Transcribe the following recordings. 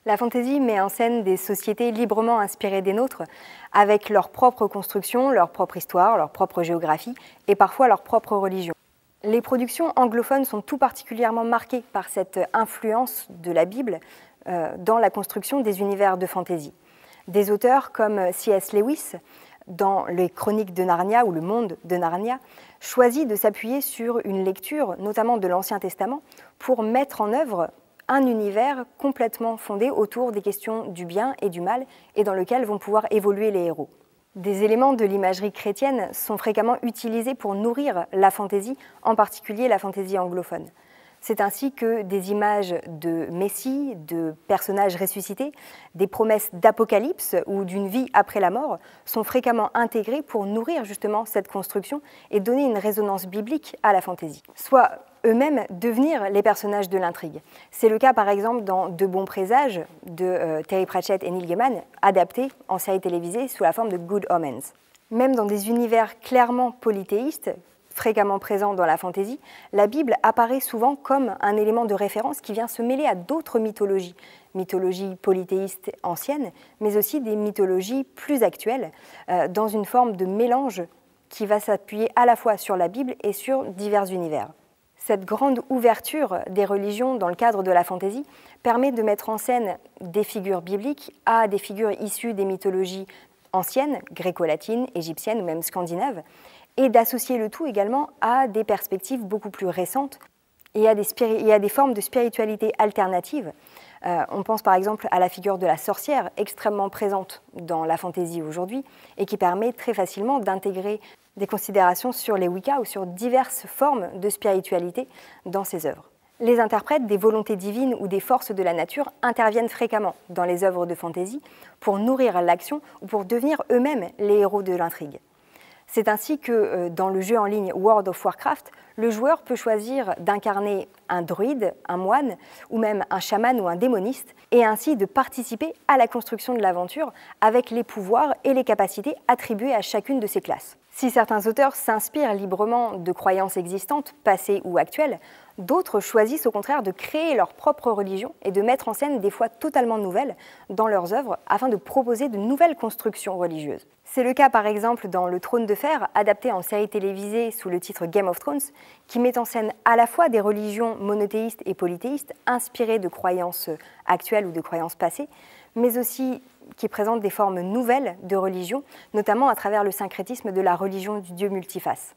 La fantasy met en scène des sociétés librement inspirées des nôtres, avec leur propre construction, leur propre histoire, leur propre géographie et parfois leur propre religion. Les productions anglophones sont tout particulièrement marquées par cette influence de la Bible dans la construction des univers de fantasy. Des auteurs comme C.S. Lewis, dans les Chroniques de Narnia ou Le Monde de Narnia, choisit de s'appuyer sur une lecture, notamment de l'Ancien Testament, pour mettre en œuvre un univers complètement fondé autour des questions du bien et du mal et dans lequel vont pouvoir évoluer les héros. Des éléments de l'imagerie chrétienne sont fréquemment utilisés pour nourrir la fantaisie, en particulier la fantaisie anglophone. C'est ainsi que des images de Messie, de personnages ressuscités, des promesses d'apocalypse ou d'une vie après la mort sont fréquemment intégrées pour nourrir justement cette construction et donner une résonance biblique à la fantaisie, soit eux-mêmes devenir les personnages de l'intrigue. C'est le cas par exemple dans De bons présages de Terry Pratchett et Neil Gaiman, adapté en série télévisée sous la forme de Good Omens. Même dans des univers clairement polythéistes, fréquemment présents dans la fantaisie, la Bible apparaît souvent comme un élément de référence qui vient se mêler à d'autres mythologies, mythologies polythéistes anciennes, mais aussi des mythologies plus actuelles, dans une forme de mélange qui va s'appuyer à la fois sur la Bible et sur divers univers. Cette grande ouverture des religions dans le cadre de la fantaisie permet de mettre en scène des figures bibliques à des figures issues des mythologies anciennes, gréco-latines, égyptiennes ou même scandinaves, et d'associer le tout également à des perspectives beaucoup plus récentes et à des formes de spiritualité alternatives. On pense par exemple à la figure de la sorcière, extrêmement présente dans la fantaisie aujourd'hui, et qui permet très facilement d'intégrer des considérations sur les Wicca ou sur diverses formes de spiritualité dans ses œuvres. Les interprètes des volontés divines ou des forces de la nature interviennent fréquemment dans les œuvres de fantaisie pour nourrir l'action ou pour devenir eux-mêmes les héros de l'intrigue. C'est ainsi que dans le jeu en ligne World of Warcraft, le joueur peut choisir d'incarner un druide, un moine ou même un chaman ou un démoniste et ainsi de participer à la construction de l'aventure avec les pouvoirs et les capacités attribuées à chacune de ces classes. Si certains auteurs s'inspirent librement de croyances existantes, passées ou actuelles, d'autres choisissent au contraire de créer leur propre religion et de mettre en scène des fois totalement nouvelles dans leurs œuvres afin de proposer de nouvelles constructions religieuses. C'est le cas par exemple dans Le Trône de Fer, adapté en série télévisée sous le titre Game of Thrones, qui met en scène à la fois des religions monothéistes et polythéistes inspirées de croyances actuelles ou de croyances passées, mais aussi qui présente des formes nouvelles de religion, notamment à travers le syncrétisme de la religion du Dieu multiface.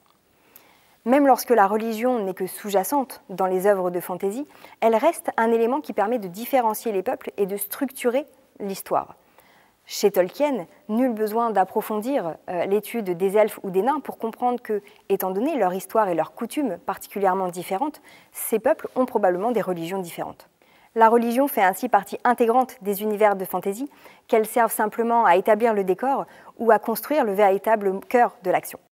Même lorsque la religion n'est que sous-jacente dans les œuvres de fantaisie, elle reste un élément qui permet de différencier les peuples et de structurer l'histoire. Chez Tolkien, nul besoin d'approfondir l'étude des elfes ou des nains pour comprendre que, étant donné leur histoire et leurs coutumes particulièrement différentes, ces peuples ont probablement des religions différentes. La religion fait ainsi partie intégrante des univers de fantaisie, qu'elles servent simplement à établir le décor ou à construire le véritable cœur de l'action.